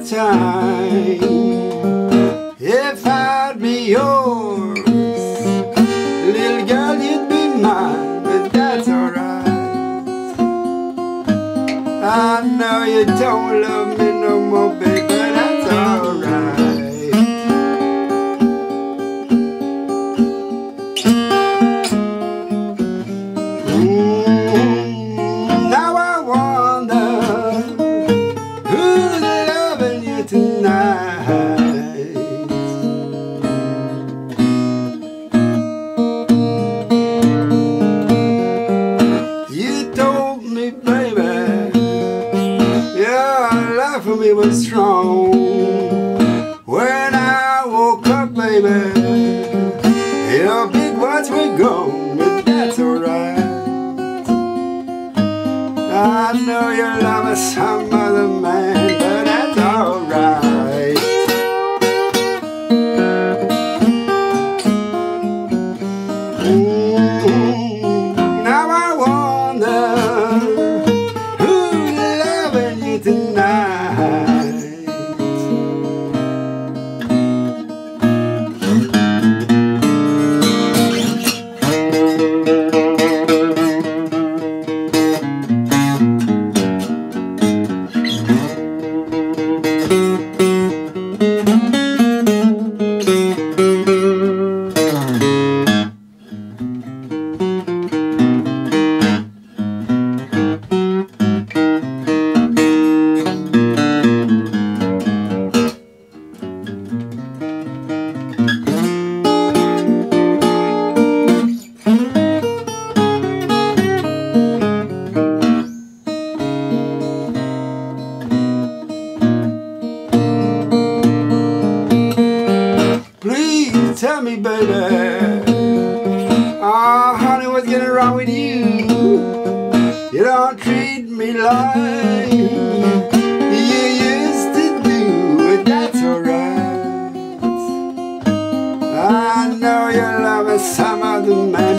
the time. If I'd be yours, little girl, you'd be mine, but that's alright. I know you don't love me no more, baby, but that's alright. Now I wonder who's loving you tonight. You told me, baby, your love for me was strong. When I woke up, baby, your big words were gone, but that's alright. I know you love some other man, but that's alright. Now I wonder who's loving you tonight. Tell me, baby, oh, honey, what's getting wrong with you? You don't treat me like you used to do, but that's alright. I know you love some other man.